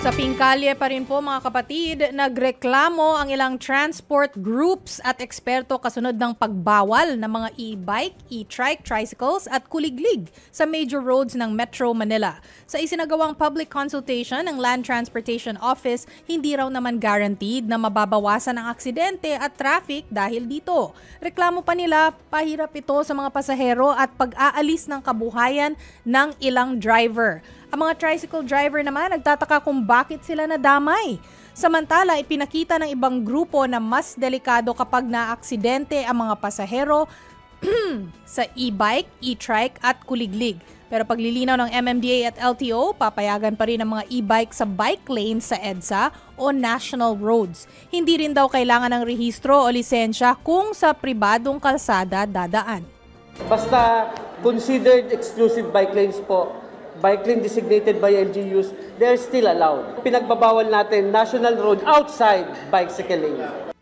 Sa Pingkalye pa rin po mga kapatid, nagreklamo ang ilang transport groups at eksperto kasunod ng pagbawal ng mga e-bike, e-trike, tricycles at kuliglig sa major roads ng Metro Manila. Sa isinagawang public consultation ng Land Transportation Office, hindi raw naman guaranteed na mababawasan ang aksidente at traffic dahil dito. Reklamo pa nila, pahirap ito sa mga pasahero at pag-aalis ng kabuhayan ng ilang driver. Ang mga tricycle driver naman nagtataka kung bakit sila nadamay. Samantala, ipinakita ng ibang grupo na mas delikado kapag naaksidente ang mga pasahero sa e-bike, e-trike at kuliglig. Pero paglilinaw ng MMDA at LTO, papayagan pa rin ang mga e-bike sa bike lane sa EDSA o national roads. Hindi rin daw kailangan ng rehistro o lisensya kung sa pribadong kalsada dadaan. Basta considered exclusive bike lanes po, bike lane designated by LGUs, they're still allowed. Pinagbabawal natin national road outside bicycle lane.